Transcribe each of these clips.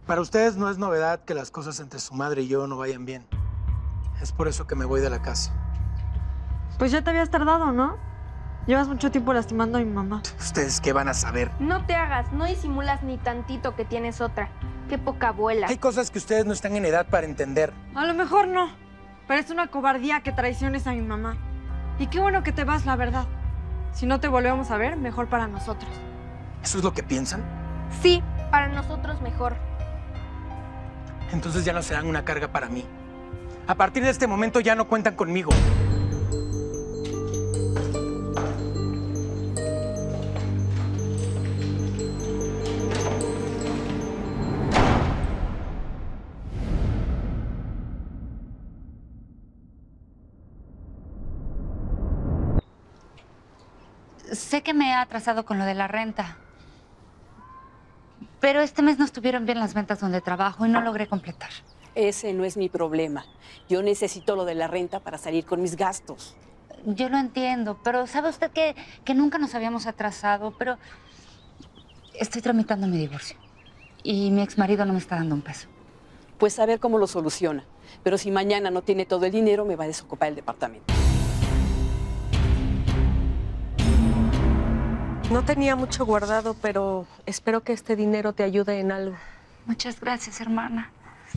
Para ustedes no es novedad que las cosas entre su madre y yo no vayan bien. Es por eso que me voy de la casa. Pues ya te habías tardado, ¿no? Llevas mucho tiempo lastimando a mi mamá. ¿Ustedes qué van a saber? No te hagas, no disimulas ni tantito que tienes otra. Qué poca abuela. Hay cosas que ustedes no están en edad para entender. A lo mejor no, pero es una cobardía que traiciones a mi mamá. Y qué bueno que te vas, la verdad. Si no te volvemos a ver, mejor para nosotros. ¿Eso es lo que piensan? Sí, para nosotros mejor. Entonces ya no serán una carga para mí. A partir de este momento ya no cuentan conmigo. Sé que me he atrasado con lo de la renta, pero este mes no estuvieron bien las ventas donde trabajo y no logré completar. Ese no es mi problema. Yo necesito lo de la renta para salir con mis gastos. Yo lo entiendo, pero sabe usted que nunca nos habíamos atrasado, pero estoy tramitando mi divorcio y mi exmarido no me está dando un peso. Pues a ver cómo lo soluciona. Pero si mañana no tiene todo el dinero, me va a desocupar el departamento. No tenía mucho guardado, pero espero que este dinero te ayude en algo. Muchas gracias, hermana.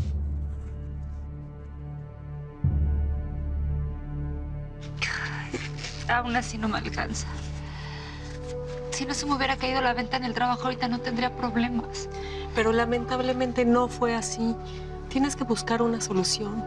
Aún así no me alcanza. Si no se me hubiera caído la venta en el trabajo, ahorita no tendría problemas. Pero lamentablemente no fue así. Tienes que buscar una solución.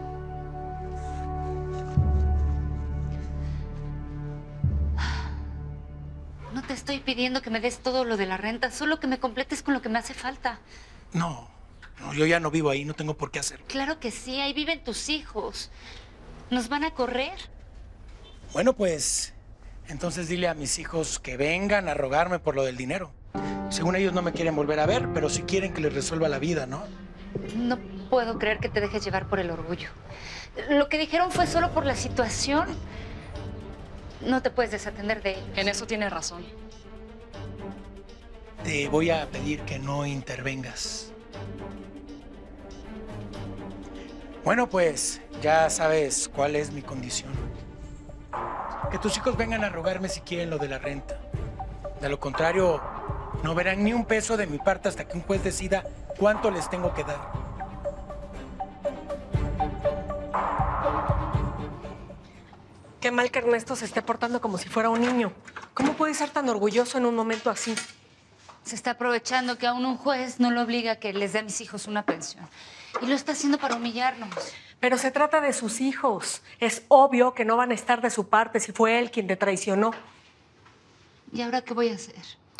No te estoy pidiendo que me des todo lo de la renta, solo que me completes con lo que me hace falta. No, yo ya no vivo ahí, no tengo por qué hacerlo. Claro que sí, ahí viven tus hijos. ¿Nos van a correr? Bueno, pues, entonces dile a mis hijos que vengan a rogarme por lo del dinero. Según ellos no me quieren volver a ver, pero sí quieren que les resuelva la vida, ¿no? No puedo creer que te dejes llevar por el orgullo. Lo que dijeron fue solo por la situación. No te puedes desatender de ellos. En eso tienes razón. Te voy a pedir que no intervengas. Bueno, pues, ya sabes cuál es mi condición. Que tus hijos vengan a rogarme si quieren lo de la renta. De lo contrario, no verán ni un peso de mi parte hasta que un juez decida cuánto les tengo que dar. Qué mal que Ernesto se esté portando como si fuera un niño. ¿Cómo puede ser tan orgulloso en un momento así? Se está aprovechando que aún un juez no lo obliga a que les dé a mis hijos una pensión. Y lo está haciendo para humillarnos. Pero se trata de sus hijos. Es obvio que no van a estar de su parte si fue él quien te traicionó. ¿Y ahora qué voy a hacer?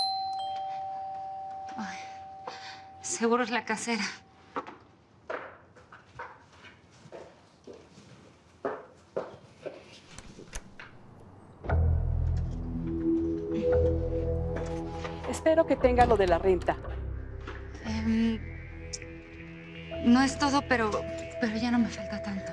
Ay, seguro es la casera. Espero que tenga lo de la renta. No es todo, pero ya no me falta tanto.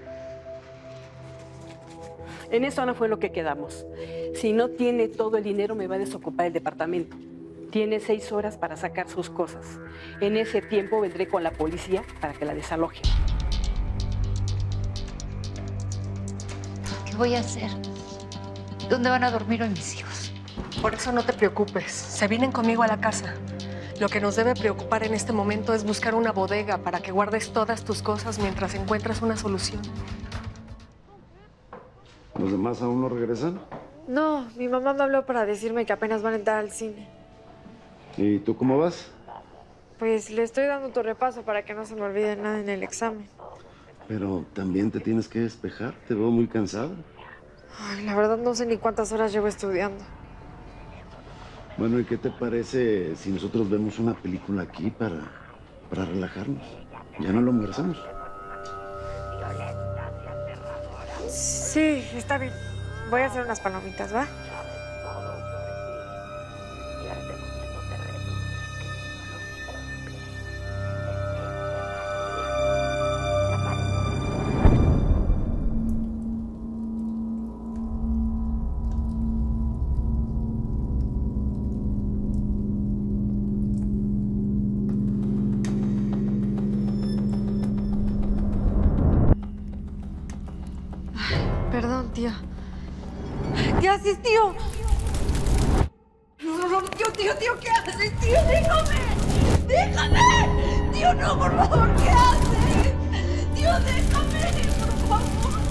En eso no fue lo que quedamos. Si no tiene todo el dinero, me va a desocupar el departamento. Tiene 6 horas para sacar sus cosas. En ese tiempo vendré con la policía para que la desaloje. ¿Qué voy a hacer? ¿Dónde van a dormir hoy mis hijos? Por eso no te preocupes. Se vienen conmigo a la casa. Lo que nos debe preocupar en este momento es buscar una bodega para que guardes todas tus cosas mientras encuentras una solución. ¿Los demás aún no regresan? No, mi mamá me habló para decirme que apenas van a entrar al cine. ¿Y tú cómo vas? Pues le estoy dando tu repaso para que no se me olvide nada en el examen. Pero también te tienes que despejar. Te veo muy cansada. Ay, la verdad no sé ni cuántas horas llevo estudiando. Bueno, ¿y qué te parece si nosotros vemos una película aquí para relajarnos? Ya no lo almorzamos. Sí, está bien. Voy a hacer unas palomitas, ¿va? ¿Qué haces, tío? No, tío, ¿qué haces, tío? ¡Déjame! ¡Déjame! Tío, no, por favor, ¿qué haces? Tío, déjame, por favor.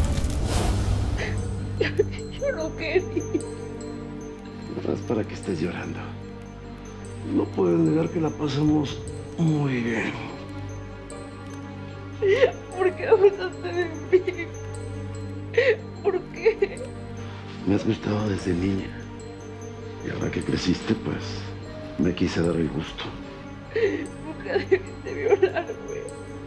Yo no quería. No es para que estés llorando. No puedes negar que la pasamos muy bien. ¿Por qué abusaste de mí? ¿Por qué? Me has gustado desde niña. Y ahora que creciste, pues, me quise dar el gusto. Nunca debiste violarme.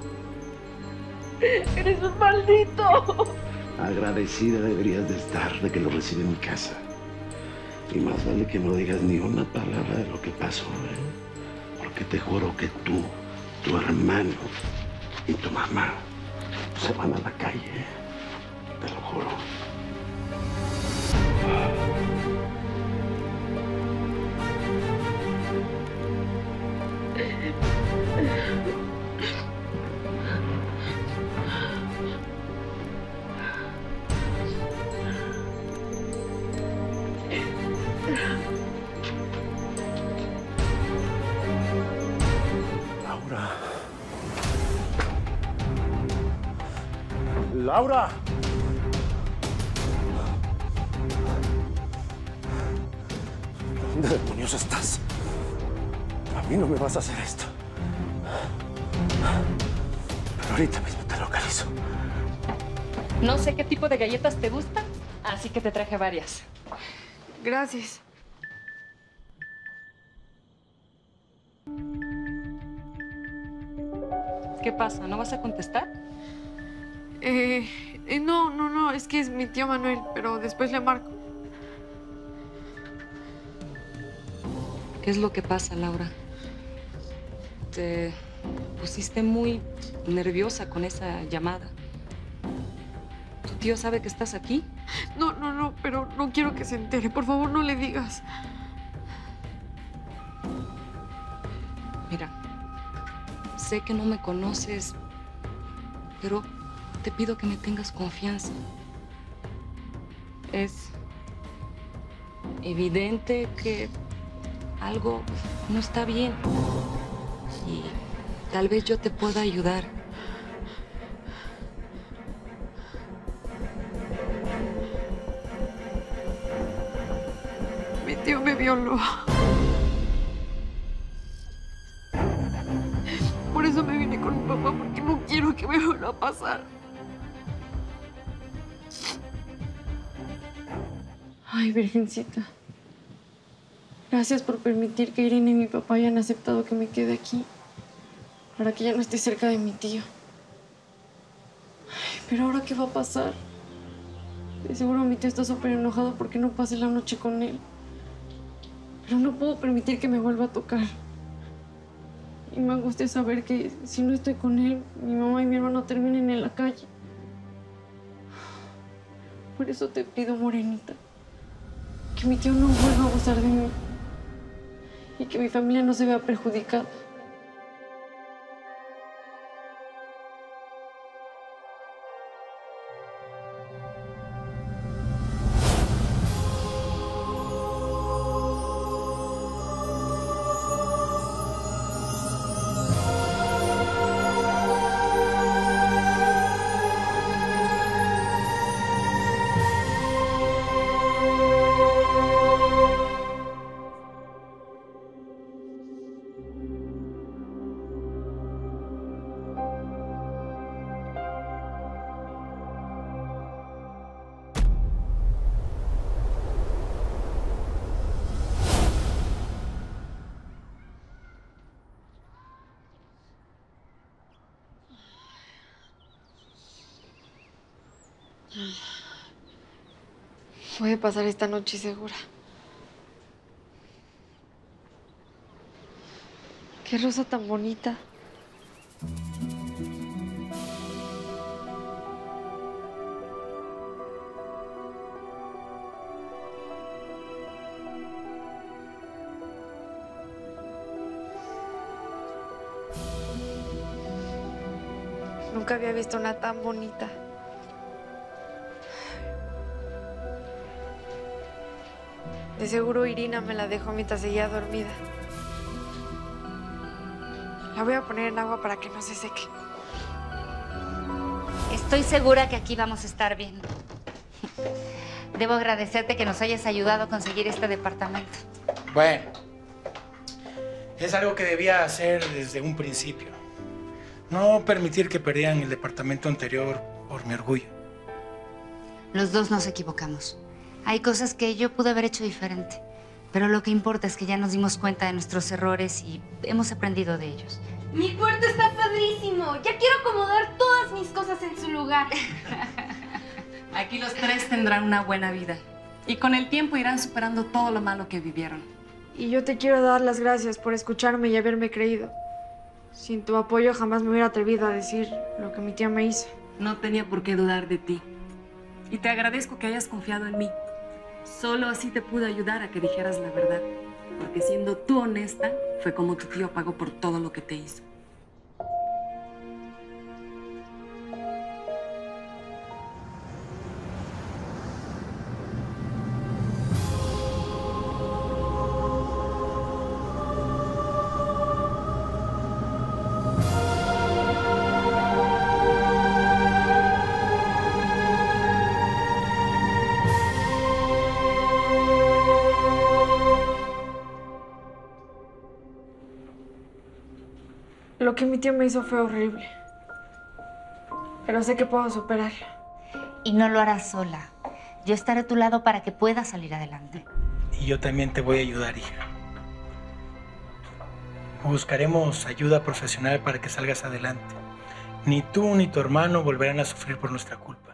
¡Eres un maldito! Agradecida deberías de estar de que lo recibe en mi casa. Y más vale que no digas ni una palabra de lo que pasó, ¿eh? Porque te juro que tú, tu hermano y tu mamá se van a la calle. Te lo juro. ¡Laura! ¿Dónde demonios estás? A mí no me vas a hacer esto. Pero ahorita mismo te localizo. No sé qué tipo de galletas te gustan, así que te traje varias. Gracias. ¿Qué pasa? ¿No vas a contestar? No, es que es mi tío Manuel, pero después le marco. ¿Qué es lo que pasa, Laura? Te pusiste muy nerviosa con esa llamada. ¿Tu tío sabe que estás aquí? No, pero no quiero que se entere. Por favor, no le digas. Mira, sé que no me conoces, pero te pido que me tengas confianza. Es evidente que algo no está bien y tal vez yo te pueda ayudar. Mi tío me violó. Por eso me vine con mi papá, porque no quiero que me vuelva a pasar. Ay, Virgencita. Gracias por permitir que Irene y mi papá hayan aceptado que me quede aquí. Para que ya no esté cerca de mi tío. Ay, pero ahora, ¿qué va a pasar? De seguro mi tío está súper enojado porque no pasé la noche con él. Pero no puedo permitir que me vuelva a tocar. Y me angustia saber que si no estoy con él, mi mamá y mi hermano terminen en la calle. Por eso te pido, Morenita, que mi tío no vuelva a abusar de mí y que mi familia no se vea perjudicada. Voy a pasar esta noche segura. Qué rosa tan bonita. Nunca había visto una tan bonita. De seguro Irina me la dejó mientras seguía dormida. La voy a poner en agua para que no se seque. Estoy segura que aquí vamos a estar bien. Debo agradecerte que nos hayas ayudado a conseguir este departamento. Bueno, es algo que debía hacer desde un principio. No permitir que perdieran el departamento anterior por mi orgullo. Los dos nos equivocamos. Hay cosas que yo pude haber hecho diferente, pero lo que importa es que ya nos dimos cuenta de nuestros errores y hemos aprendido de ellos. Mi cuarto está padrísimo. Ya quiero acomodar todas mis cosas en su lugar. Aquí los tres tendrán una buena vida. Y con el tiempo irán superando todo lo malo que vivieron. Y yo te quiero dar las gracias por escucharme y haberme creído. Sin tu apoyo jamás me hubiera atrevido a decir lo que mi tía me hizo. No tenía por qué dudar de ti. Y te agradezco que hayas confiado en mí. Solo así te pude ayudar a que dijeras la verdad. Porque siendo tú honesta, fue como tu tío pagó por todo lo que te hizo. Lo que mi tía me hizo fue horrible. Pero sé que puedo superarlo. Y no lo harás sola. Yo estaré a tu lado para que puedas salir adelante. Y yo también te voy a ayudar, hija. Buscaremos ayuda profesional para que salgas adelante. Ni tú ni tu hermano volverán a sufrir por nuestra culpa.